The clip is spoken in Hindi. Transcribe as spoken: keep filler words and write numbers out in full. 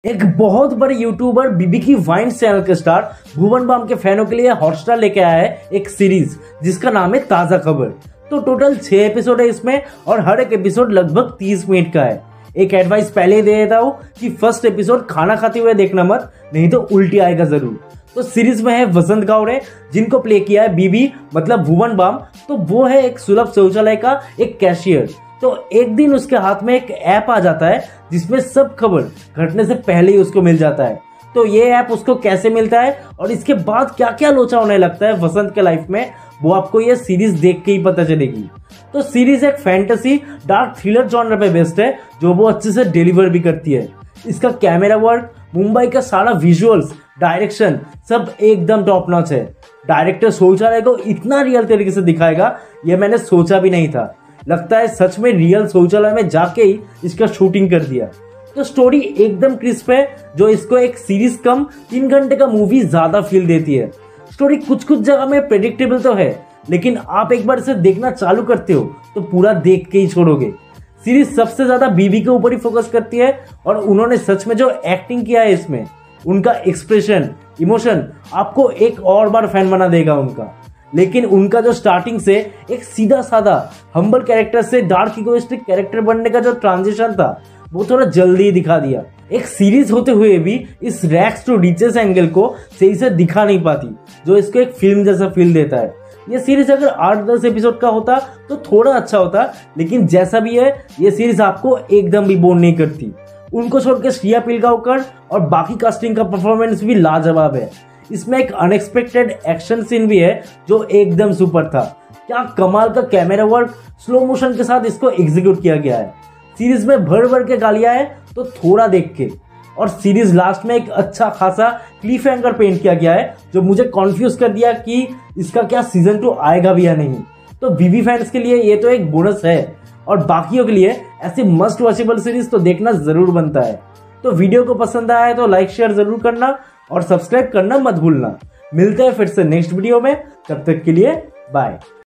एक बहुत बड़े यूट्यूबर बीबी की वाइन्स चैनल के स्टार भुवन बाम के फैनों के लिए हॉटस्टार लेके आया है एक सीरीज जिसका नाम है ताजा खबर। तो टोटल छह एपिसोड है इसमें और हर एक एपिसोड लगभग तीस मिनट का है। एक एडवाइस पहले ही दे देता हूँ कि फर्स्ट एपिसोड खाना खाते हुए देखना मत, नहीं तो उल्टी आएगा जरूर। तो सीरीज में है वसंत गावड़े जिनको प्ले किया है बीबी मतलब भुवन बाम। तो वो है एक सुलभ शौचालय का एक कैशियर। तो एक दिन उसके हाथ में एक ऐप आ जाता है जिसमें सब खबर घटने से पहले ही उसको मिल जाता है। तो ये ऐप उसको कैसे मिलता है और इसके बाद क्या क्या लोचा होने लगता है वसंत के लाइफ में, वो आपको ये सीरीज देख के ही पता चलेगी। तो सीरीज एक फैंटेसी डार्क थ्रिलर जॉनर पे बेस्ड है जो वो अच्छे से डिलीवर भी करती है। इसका कैमरा वर्क, मुंबई का सारा विजुअल्स, डायरेक्शन सब एकदम टॉप नॉच है। डायरेक्टर शौचालय को इतना रियल तरीके से दिखाएगा ये मैंने सोचा भी नहीं था। लगता है सच में रियल शौचालय में जाके ही इसका शूटिंग कर दिया। तो स्टोरी एकदम क्रिस्प है जो इसको एक सीरीज कम तीन घंटे का मूवी ज्यादा फील देती है। स्टोरी कुछ कुछ जगह में प्रेडिक्टेबल तो है, लेकिन आप एक बार इसे देखना चालू करते हो तो पूरा देख के ही छोड़ोगे। सीरीज सबसे ज्यादा बीबी के ऊपर ही फोकस करती है और उन्होंने सच में जो एक्टिंग किया है इसमें, उनका एक्सप्रेशन, इमोशन आपको एक और बार फैन बना देगा उनका। लेकिन उनका जो स्टार्टिंग से एक सीधा साधा हम्बल कैरेक्टर से डार्क इगोइस्टिक कैरेक्टर बनने का जो ट्रांजिशन था वो थोड़ा जल्दी ही दिखा दिया। एक सीरीज होते हुए भी इस रैक्स टू रिचेस एंगल को सही से दिखा नहीं पाती जो इसको एक फिल्म जैसा फील देता है। ये सीरीज अगर आठ दस एपिसोड का होता तो थोड़ा अच्छा होता, लेकिन जैसा भी है ये सीरीज आपको एकदम भी बोर नहीं करती। उनको छोड़ के श्रिया पिलगांवकर और बाकी कास्टिंग का परफॉर्मेंस भी लाजवाब है। इसमें एक अनएक्सपेक्टेड एक्शन सीन भी है जो एकदम सुपर था। क्या कमाल का कैमरा वर्क, स्लो मोशन के साथ इसको एग्जीक्यूट किया गया है। सीरीज में भर भर के गालियां है तो थोड़ा देख के। और सीरीज लास्ट में एक अच्छा खासा क्लिफ हैंगर पेंट किया गया है जो मुझे कॉन्फ्यूज कर दिया कि इसका क्या सीजन टू आएगा भी या नहीं। तो बीबी फैंस के लिए ये तो एक बोनस है और बाकियों के लिए ऐसी मस्ट वॉचेबल सीरीज तो देखना जरूर बनता है। तो वीडियो को पसंद आया है तो लाइक शेयर जरूर करना और सब्सक्राइब करना मत भूलना। मिलते हैं फिर से नेक्स्ट वीडियो में, तब तक के लिए बाय।